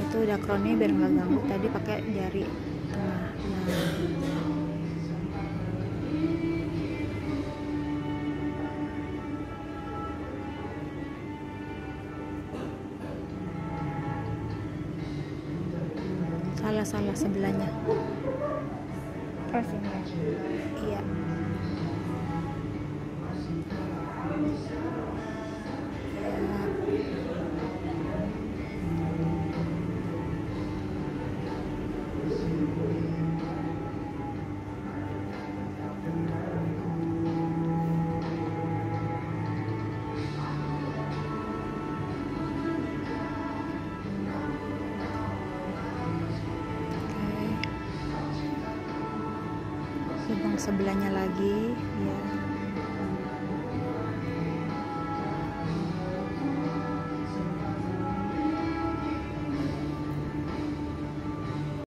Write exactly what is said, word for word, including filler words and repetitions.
Itu dakronnya biar nggak ganggu, tadi pakai jari tengah. Nah, salah-salah sebelahnya. Oh sini ya. Iya. Lubang sebelahnya lagi.